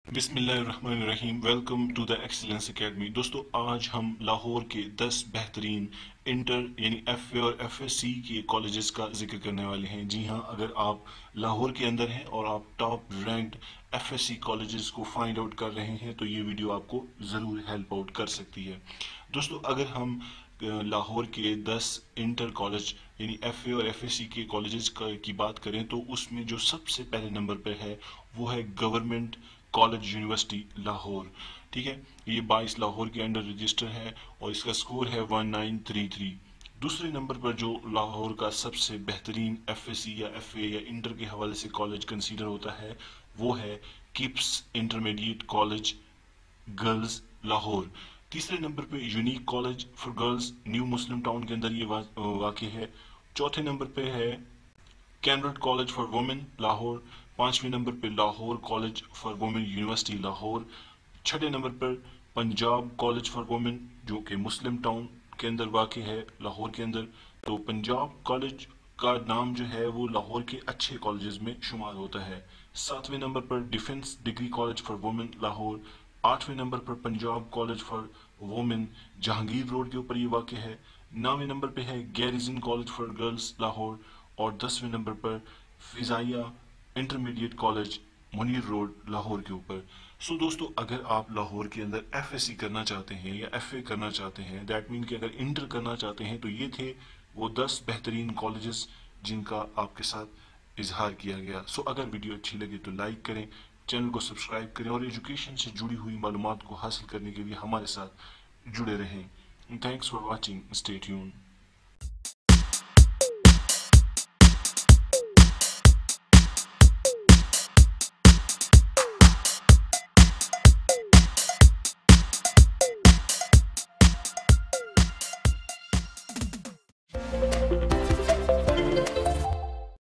बिस्मिल्लाहिर्रहमानिर्रहीम। Welcome to the excellence academy. दोस्तों, आज हम लाहौर के 10 बेहतरीन इंटर यानी एफ ए और एफ एस सी के कॉलेजेस का जिक्र करने वाले हैं। जी हाँ, अगर आप लाहौर के अंदर हैं और आप top ranked F S C colleges को फाइंड आउट कर रहे हैं तो ये वीडियो आपको ज़रूर हेल्प आउट कर सकती है। दोस्तों, अगर हम लाहौर के 10 इंटर कॉलेज यानी एफ ए और एफ एस सी के कॉलेजेस की बात करें तो उसमें जो सबसे पहले नंबर पर है वो है गवर्नमेंट कॉलेज यूनिवर्सिटी लाहौर। ठीक है, ये 22 लाहौर के अंडर रजिस्टर है और इसका स्कोर है 1933। दूसरे नंबर पर जो लाहौर का सबसे बेहतरीन एफएससी या एफए या इंटर के हवाले से कॉलेज कंसीडर होता है वो है KIPS intermediate college girls Lahore. तीसरे नंबर पे unique college for girls New Muslim Town के अंदर ये वाक़ है। चौथे नंबर पे है Cambridge college for women Lahore. पांचवें नंबर पर Lahore college for women university Lahore. छठे नंबर पर पंजाब कॉलेज फॉर वुमेन जो कि मुस्लिम टाउन के अंदर वाक़ है लाहौर के अंदर। तो पंजाब कॉलेज का नाम जो है वो लाहौर के अच्छे कॉलेजेस में शुमार होता है। सातवें नंबर पर defence degree college for women Lahore. आठवें नंबर पर Punjab college for women Jahangir road के ऊपर ये वाक़ है। नौवें नंबर पे है garrison college for girls Lahore. और 10वें नंबर पर Fizaia intermediate college Munir road Lahore के ऊपर। सो दोस्तों, अगर आप लाहौर के अंदर एफएससी करना चाहते हैं या एफए करना चाहते हैं, दैट मीन कि अगर इंटर करना चाहते हैं, तो ये थे वो 10 बेहतरीन कॉलेजेस जिनका आपके साथ इजहार किया गया। सो अगर वीडियो अच्छी लगे तो लाइक करें, चैनल को सब्सक्राइब करें और एजुकेशन से जुड़ी हुई मालूमात को हासिल करने के लिए हमारे साथ जुड़े रहें। Thanks for watching, stay tuned.